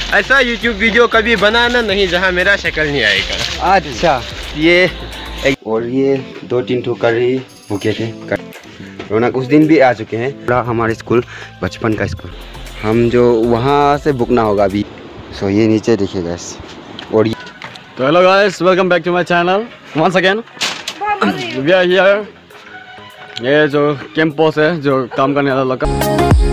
ऐसा YouTube video कभी बनाना नहीं जहाँ मेरा शक्ल नहीं आएगा। अच्छा, ये और ये 2-3 ठो करी भूखे थे। रौनक उस दिन भी आ चुके हैं। पूरा हमारे स्कूल बचपन का स्कूल, हम जो वहाँ से बुकना होगा अभी। सो ये नीचे देखिए गाइस। और तो hello guys, welcome back to my channel once again. We are here. ये जो कैंपस है जो काम करने वाला लोग का।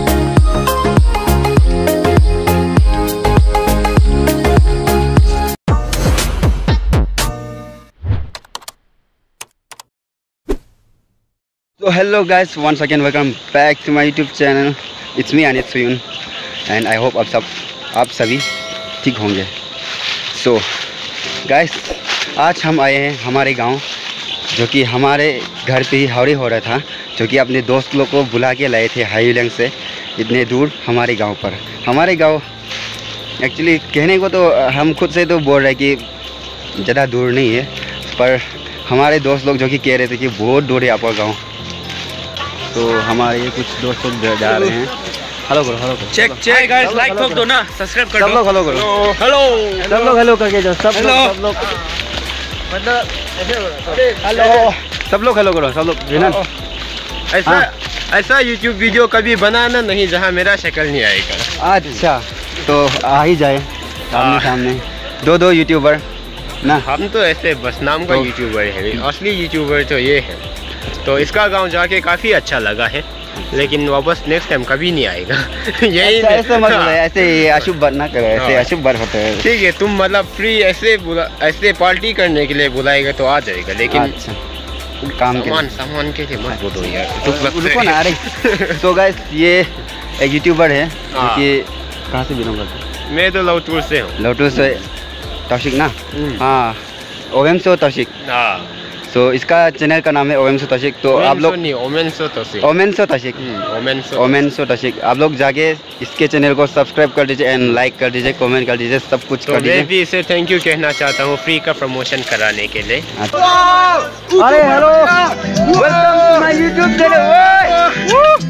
तो hello guys, once again welcome back to my YouTube channel. It's me अनित सुयुन एंड आई होप आप सभी ठीक होंगे। सो गाइस, आज हम आए हैं हमारे गांव, जो कि हमारे घर पे ही हावड़ी हो रहा था, जो कि अपने दोस्त लोग को बुला के लाए थे हाईलैंड से इतने दूर हमारे गांव पर। हमारे गांव एक्चुअली कहने को तो हम खुद से तो बोल रहे कि ज़्यादा दूर नहीं है, पर हमारे दोस्त लोग जो कि कह रहे थे कि बहुत दूर है आपका गाँव। तो हमारे कुछ दोस्त लोग जा रहे हैं। हेलो करो, हेलो करो। चेक गाइस, लाइक ठोक दो ना, सब्सक्राइब कर दो। सब लोग हेलो करो। हेलो सब लोग हेलो करके जाओ। सब लोग मतलब हेलो। सब लोग हेलो करो, सब लोग। ऐसा यूट्यूब वीडियो कभी बनाना नहीं जहाँ मेरा शक्ल नहीं आएगा। अच्छा, तो आ ही जाए सामने सामने दो यूट्यूबर ना। हम तो ऐसे बस नाम का यूट्यूबर है, असली यूट्यूबर तो ये है। तो इसका गांव जाके काफ़ी अच्छा लगा है, लेकिन वापस नेक्स्ट टाइम कभी नहीं आएगा। यही ऐसे मत बोलो, ऐसे अशुभ बात ना करो, ऐसे अशुभ बात होता है। ठीक है, तुम मतलब फ्री ऐसे पार्टी करने के लिए बुलाएगा तो आ जाएगा, लेकिन अच्छा, काम सामान के लिए मत बोलो यार। रुको ना। अरे तो गाइस, ये एक यूट्यूबर है जो कि कहाँ से बिलोंग करता है? मैं तो लौटूर से हूँ। लौटूर से तौशिक ना। हाँ, ओएम से तौशिक। हाँ, तो इसका चैनल का नाम है ओएम से तौशिक। तो आप लोग ओमेन सो तौशिक। ओमेन सो तौशिक आप लोग जाके इसके चैनल को सब्सक्राइब कर दीजिए एंड लाइक कर दीजिए, कमेंट कर दीजिए, सब कुछ कर दीजिए। मैं भी इसे थैंक यू कहना चाहता हूँ फ्री का प्रमोशन कराने के लिए। अरे hello, welcome to my YouTube channel.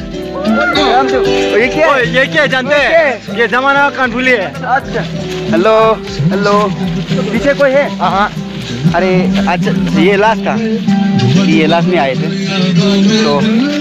ये क्या जानते हैं? ये जमाना कानफुली है। अच्छा, हेलो हेलो। पीछे कोई है? हाँ। अरे अच्छा, ये लास्ट था, ये लास्ट में आए थे। तो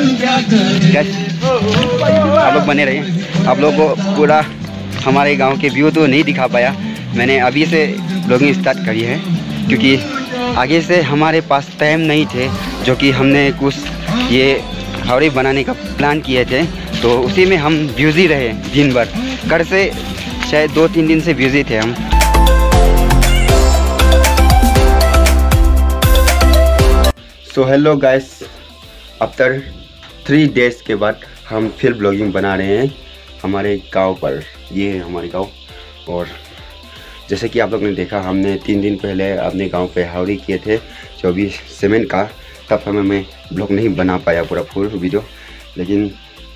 आप लोग बने रहिए। आप लोग को पूरा हमारे गांव के व्यू तो नहीं दिखा पाया, मैंने अभी से ब्लॉगिंग स्टार्ट करी है, क्योंकि आगे से हमारे पास टाइम नहीं थे, जो कि हमने कुछ ये हावड़ी बनाने का प्लान किए थे। तो उसी में हम बिजी रहे दिन भर, घर से शायद 2-3 दिन से बिजी थे हम। So hello guys, after 3 days के बाद हम फिर ब्लॉगिंग बना रहे हैं हमारे गांव पर। ये है हमारे गांव। और जैसे कि आप लोग ने देखा, हमने 3 दिन पहले अपने गांव पे हावड़ी किए थे 24/7 का। तब हमें मैं ब्लॉग नहीं बना पाया पूरा फुल वीडियो, लेकिन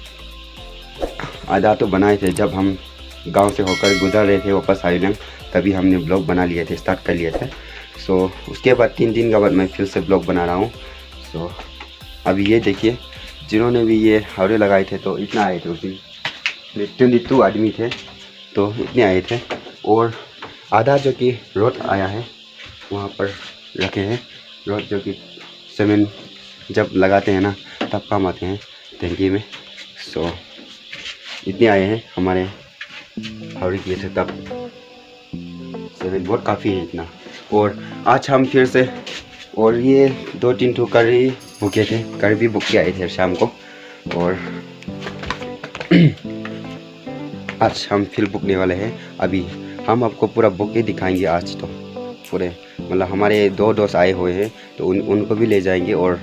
आधा तो बनाए थे। जब हम गांव से होकर गुजर रहे थे वापस हाईलैंड, तभी हमने ब्लॉग बना लिए थे, स्टार्ट कर लिए थे। सो उसके बाद 3 दिन के बाद मैं फिर से ब्लॉग बना रहा हूँ। सो अभी ये देखिए, जिन्होंने भी ये हावड़े लगाए थे तो इतना आए थे उस दिन, 22 आदमी थे, तो इतने आए थे। और आधा जो कि रोड आया है वहाँ पर रखे हैं। रोड जो कि सीमेंट जब लगाते हैं ना तब काम आते हैं टंकी में। सो इतने आए हैं हमारे हावड़ी किए थे तब। सीमेंट बहुत काफ़ी है इतना। और आज हम फिर से, और ये 2-3 ठो करी भूखे थे, करी भी भूख के आए थे शाम को। और आज हम फिर बुकने वाले हैं। अभी हम आपको पूरा बुक के दिखाएंगे आज तो पूरे, मतलब हमारे 2 दोस्त आए हुए हैं तो उनको भी ले जाएंगे। और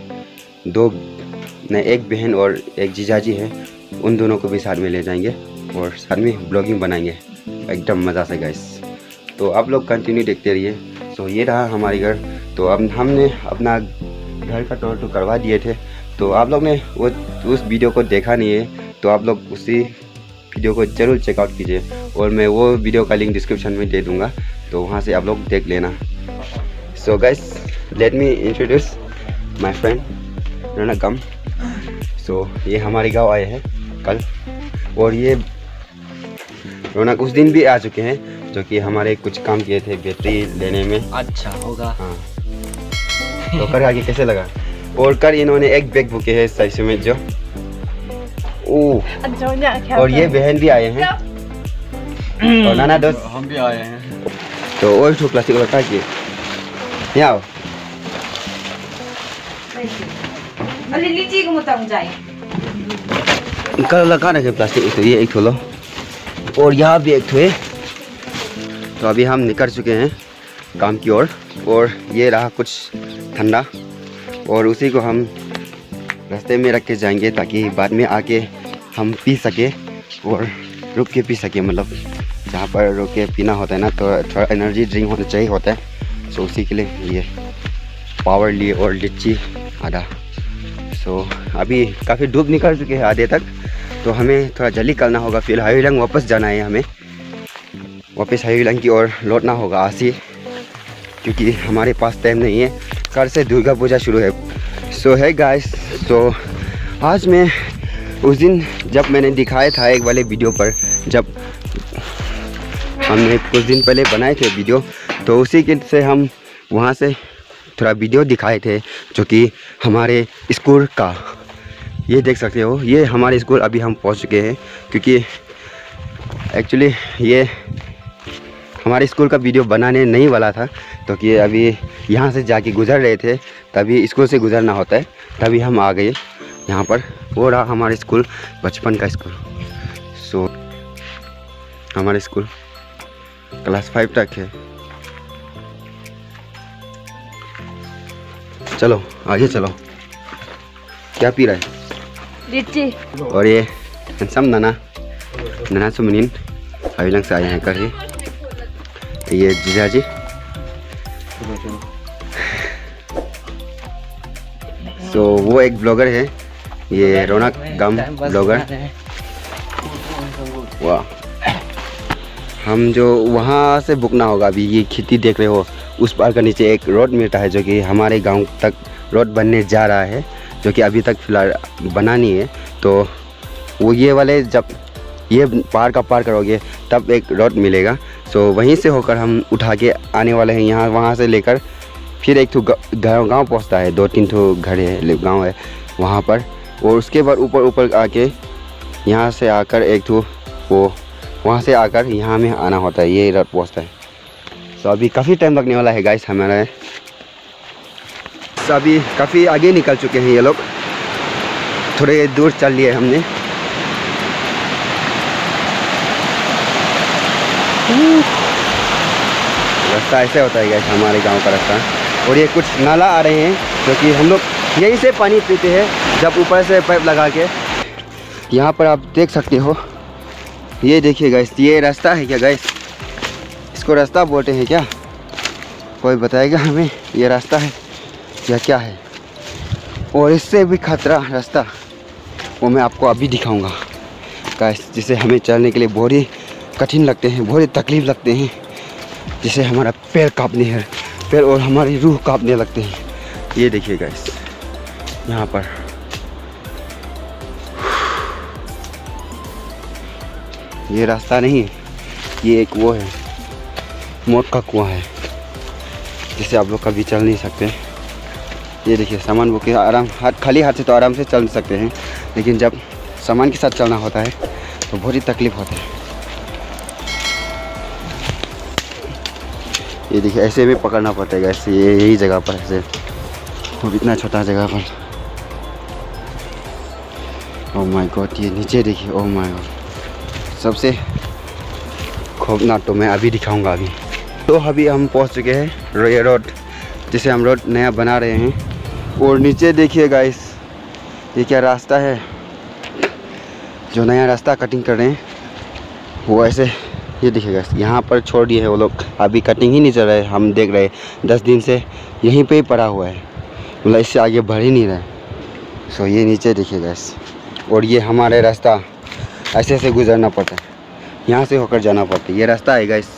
एक बहन और एक जीजाजी है, उन दोनों को भी साथ में ले जाएंगे और साथ में ब्लॉगिंग बनाएंगे एकदम मज़ा से गाइस। तो आप लोग कंटिन्यू देखते रहिए। तो ये रहा हमारे घर। तो अब हमने अपना घर का टूर तो करवा दिए थे, तो आप लोग ने उस वीडियो को देखा नहीं है तो आप लोग उसी वीडियो को ज़रूर चेकआउट कीजिए, और मैं वो वीडियो का लिंक डिस्क्रिप्शन में दे दूँगा, तो वहाँ से आप लोग देख लेना। So guys, let me introduce my friend Raunak. So ये हमारे गांव आए हैं कल, और ये रौनक उस दिन भी आ चुके हैं, जो कि हमारे कुछ काम किए थे बैटरी लेने में। अच्छा होगा। हाँ, तो कर आगे कैसे लगा? और कर इन्होंने एक बैग बुके है साइज में जो। और ये बहन भी आए हैं और नाना दोस्त हम भी आए हैं। तो और ठो प्लास्टिक लगा किए यहाँ आओ। कल लगा रखे प्लास्टिक एक तो ये एक लो और यहाँ भी एक ठो है। तो अभी हम निकल चुके हैं काम की ओर और ये रहा कुछ ठंडा और उसी को हम रास्ते में रख के जाएंगे ताकि बाद में आके हम पी सके और रुक के पी सके। मतलब जहाँ पर रुक के पीना होता है ना तो थोड़ा एनर्जी ड्रिंक होना चाहिए होता है। सो उसी के लिए ये पावर लिए और लिच्ची आधा। सो अभी काफ़ी धूप निकल चुके हैं आधे तक, तो हमें थोड़ा जल्दी करना होगा। फिर हाईलंग वापस जाना है, हमें वापस हाईलंग की ओर लौटना होगा आज ही, क्योंकि हमारे पास टाइम नहीं है। कल से दुर्गा पूजा शुरू है। सो है गाइस, तो आज मैं उस दिन जब मैंने दिखाया था एक वाले वीडियो पर, जब हमने कुछ दिन पहले बनाए थे वीडियो, तो उसी के से हम वहाँ से थोड़ा वीडियो दिखाए थे जो कि हमारे स्कूल का। ये देख सकते हो, ये हमारे स्कूल अभी हम पहुँच चुके हैं, क्योंकि एक्चुअली ये हमारे स्कूल का वीडियो बनाने नहीं वाला था, तो कि अभी यहाँ से जाके गुजर रहे थे, तभी स्कूल से गुजरना होता है, तभी हम आ गए यहाँ पर। वो रहा हमारे स्कूल, बचपन का स्कूल। सो हमारे स्कूल क्लास 5 तक है। चलो आगे चलो। क्या पी रहा है? लीची। और ये हैंडसम नाना सुमनिन हाईलंग से आए हैं कर ये जीजाजी। सो वो एक ब्लॉगर है, ये रौनक गम ब्लॉगर। वाह, हम जो वहाँ से बुकना होगा। अभी ये खेती देख रहे हो, उस पार का नीचे एक रोड मिलता है जो कि हमारे गांव तक रोड बनने जा रहा है, जो कि अभी तक फिलहाल बना नहीं है। तो वो ये वाले जब ये पार का पार करोगे तब एक रोड मिलेगा। सो वहीं से होकर हम उठा के आने वाले हैं यहाँ। वहाँ से लेकर फिर एक तो गांव पहुँचता है, 2-3 तो घर है, गांव है वहाँ पर। और उसके बाद ऊपर आके यहाँ से आकर एक तो वो वहाँ से आकर यहाँ में आना होता है, ये रोड पहुँचता है। सो अभी काफ़ी टाइम लगने वाला है गाइस हमारा। सो अभी काफ़ी आगे निकल चुके हैं ये लोग, थोड़े दूर चल लिए हमने। रास्ता ऐसे होता है गाइस हमारे गांव का रास्ता। और ये कुछ नाला आ रहे हैं, क्योंकि हम लोग यहीं से पानी पीते हैं जब ऊपर से पाइप लगा के। यहाँ पर आप देख सकते हो, ये देखिए गाइस, ये रास्ता है क्या गाइस? इसको रास्ता बोलते हैं क्या? कोई बताएगा हमें ये रास्ता है या क्या है? और इससे भी खतरा रास्ता वो मैं आपको अभी दिखाऊंगा गाइस, जिसे हमें चलने के लिए बहुत ही कठिन लगते हैं, बहुत ही तकलीफ लगते हैं, जिसे हमारा पैर कांपने है, पैर और हमारी रूह कांपने लगते हैं। ये देखिए गाइस, यहाँ पर ये रास्ता नहीं है, ये एक वो है मौत का कुआं है, जिसे आप लोग कभी चल नहीं सकते। ये देखिए सामान वो के आराम खाली हाथ से तो आराम से चल सकते हैं, लेकिन जब सामान के साथ चलना होता है तो बहुत ही तकलीफ होता है। ये देखिए ऐसे में पकड़ना पड़ता है ऐसे, यही जगह पर ऐसे, और इतना छोटा जगह पर। ओह माय गॉड, ये नीचे देखिए, ओह माय गॉड। सबसे खौफनाक तो मैं अभी दिखाऊंगा अभी। तो अभी हम पहुंच चुके हैं रोया रोड, जिसे हम रोड नया बना रहे हैं। और नीचे देखिए गाइस, ये क्या रास्ता है, जो नया रास्ता कटिंग कर रहे हैं वो ऐसे, ये देखिए गाइस यहाँ पर छोड़ दिए है वो लोग, अभी कटिंग ही नहीं चल रहा है। हम देख रहे हैं 10 दिन से यहीं पे ही पड़ा हुआ है, मतलब इससे आगे बढ़ ही नहीं रहा है। सो ये नीचे देखिए गाइस, और ये हमारे रास्ता ऐसे ऐसे गुजरना पड़ता है, यहाँ से होकर जाना पड़ता है। ये रास्ता है गाइस।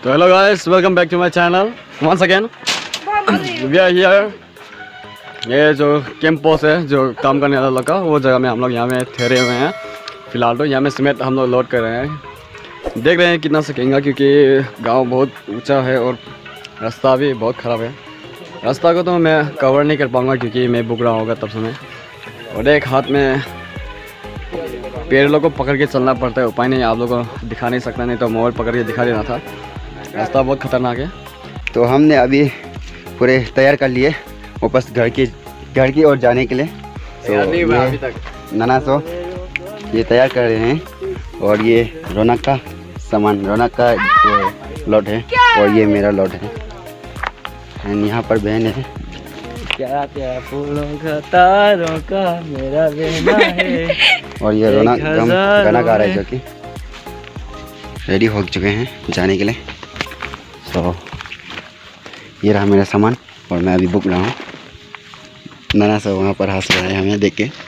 तो hello guys, welcome back to my channel once again. We are here. ये जो कैंप पोस्ट है जो काम करने वाला लड़का, वो जगह में हम लोग यहाँ में ठहरे हुए हैं फिलहाल। तो यहाँ में सीमेंट हम लोग लोड कर रहे हैं। देख रहे हैं कितना सकेंगे, क्योंकि गांव बहुत ऊंचा है और रास्ता भी बहुत ख़राब है। रास्ता को तो मैं कवर नहीं कर पाऊँगा क्योंकि मैं बुक रहा होगा तब समय। और एक हाथ में पेड़ लोग को पकड़ के चलना पड़ता है, उपाय नहीं, आप लोगों को दिखा नहीं सकता, नहीं तो मोबाइल पकड़ के दिखा देना था। रास्ता बहुत खतरनाक है। तो हमने अभी पूरे तैयार कर लिए वापस घर की ओर जाने के लिए। तो अभी तक नाना सो ये तैयार कर रहे हैं। और ये रौनक का सामान, रौनक का लॉट है और ये मेरा लॉट है। एंड यहाँ पर बहन है। क्या क्या फूलों का तारों का मेरा बहना है। और ये रौनक गाना गा रहा है जो कि रेडी हो चुके हैं जाने के लिए। तो ये रहा मेरा सामान और मैं अभी बुक रहा हूँ। नाना सब वहाँ पर हंस रहा है हमें देख के।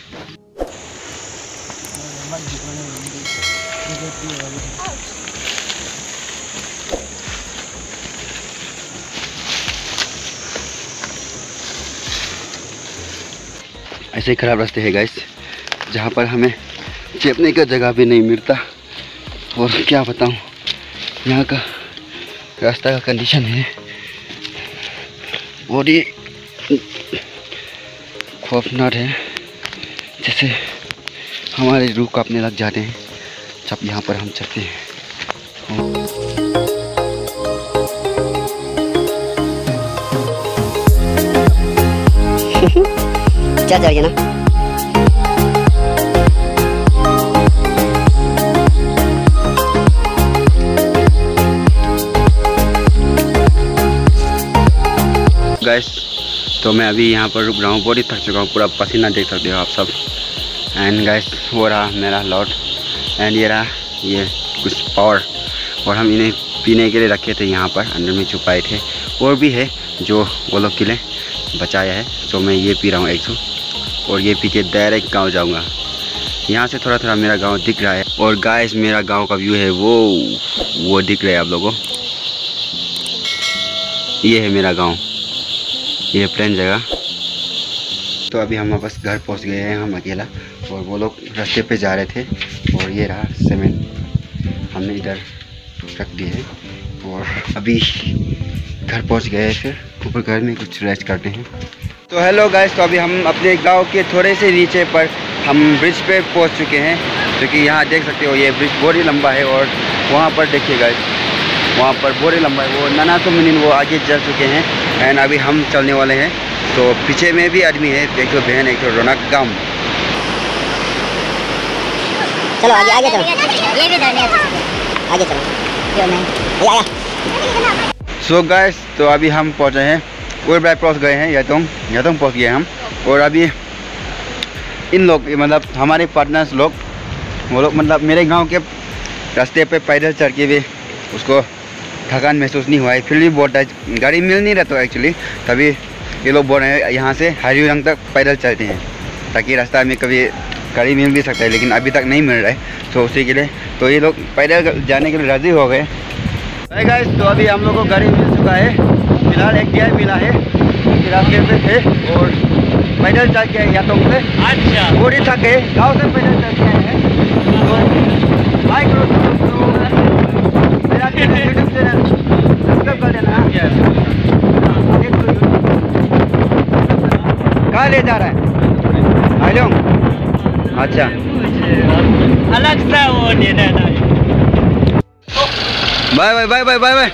ऐसे खराब रास्ते है गाइस, जहाँ पर हमें चेपने का जगह भी नहीं मिलता। और क्या बताऊँ, यहाँ का रास्ता का कंडीशन है और ये खौफनाक है, जैसे हमारे रूह कांपने लग जाते हैं जब यहाँ पर हम चलते हैं। चल जाइए ना। गाइस, तो मैं अभी यहाँ पर रुक रहा हूँ, बहुत ही थक चुका हूँ, पूरा पसीना देख सकते हो आप सब। एंड गाइस, वो रहा मेरा लॉट एंड ये रहा ये कुछ पावर। और हम इन्हें पीने के लिए रखे थे, यहाँ पर अंदर में छुपाए थे। और भी है जो वो लोग के लिए बचाया है। तो मैं ये पी रहा हूँ 100 और ये पी के डायरेक्ट गाँव जाऊँगा। यहाँ से थोड़ा थोड़ा मेरा गाँव दिख रहा है। और गाइस, मेरा गाँव का व्यू है वो दिख रहा है आप लोगों को। ये है मेरा गाँव, ये प्लेन जगह। तो अभी हम वापस घर पहुंच गए हैं, हम अकेला। और वो लोग रास्ते पे जा रहे थे। और ये रहा सीमेंट हमने इधर रख दिए है। और अभी घर पहुंच गए, फिर ऊपर घर में कुछ रेस्ट करते हैं। तो हेलो गाइस, तो अभी हम अपने गांव के थोड़े से नीचे पर हम ब्रिज पे पहुंच चुके हैं। क्योंकि यहाँ देख सकते हो ये ब्रिज बहुत ही लंबा है। और वहाँ पर देखिए गाइस, वहाँ पर बहुत ही लंबा है। वो नाना तो मुनिन वो आगे चल चुके हैं एंड अभी हम चलने वाले हैं। तो पीछे में भी आदमी है, एक तो बहन, एक तो रौनक गाँव। चलो आगे आगे चलो। ये भी धरने आगे चलो। क्यों नहीं आया। सो गाइस, तो अभी हम पहुँचे हैं, उर्बाई पहुँच गए हैं, यातोंग पहुँच गए हम। और अभी इन लोग मतलब हमारे पार्टनर्स लोग, वो लोग मतलब मेरे गांव के रास्ते पे पैदल चल के भी उसको थकान महसूस नहीं हुआ है। फिर भी बहुत गाड़ी मिल नहीं रहा था एक्चुअली, तभी ये लोग बोल रहे हैं यहाँ से हरिरंग तक पैदल चलते हैं, ताकि रास्ता में कभी गाड़ी मिल भी सकता है, लेकिन अभी तक नहीं मिल रहा है। तो उसी के लिए तो ये लोग पैदल जाने के लिए राज़ी हो गए। गाइस, तो अभी हम लोग को गाड़ी मिल चुका है। फिलहाल एक गैर मिला है, रास्ते पे थे और पैदल चल के यातोंग से। अच्छा, बहुत ही थक गए, गाँव से पैदल चल के हैं। बाय करो मेरा यूट्यूब चैनल सब्सक्राइब कर देना। कहाँ ले जा रहा है आलोंग? अच्छा, अलग सा वो नहीं। Bye bye bye bye bye bye.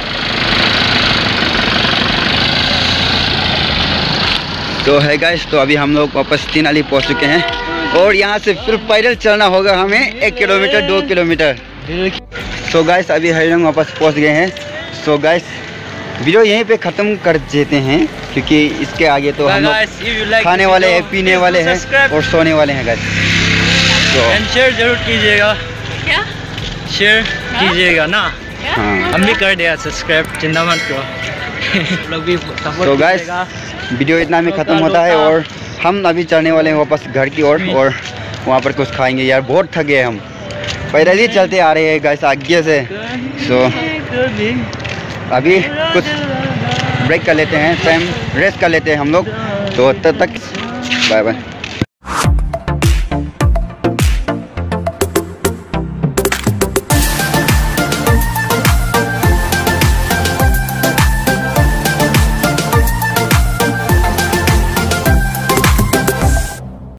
तो है गाइस, तो अभी हम लोग वापस तीनाली पहुंच चुके हैं। और यहाँ से फिर पैदल चलना होगा हमें 1 किलोमीटर 2 किलोमीटर। सो गाइस, अभी हरिरंग वापस पहुंच गए हैं। सो गाइस, वीडियो यहीं पे ख़त्म कर देते हैं, क्योंकि इसके आगे तो हम लोग खाने वाले हैं, पीने वाले हैं और सोने वाले हैं गाइस। तो शेयर जरूर कीजिएगा। क्या शेयर कीजिएगा ना? हाँ, हम भी कर दिया सब्सक्राइब, चिंता मत करो। लोग भी तो गाइस, वीडियो इतना में ख़त्म होता है और हम अभी चलने वाले हैं वापस घर की ओर। और वहाँ पर कुछ खाएंगे। यार बहुत थक गए हम, पैदल ही चलते आ रहे हैं गाइस आगे से। सो अभी कुछ ब्रेक कर लेते हैं, टाइम रेस्ट कर लेते हैं हम लोग। तो तब तक बाय बाय।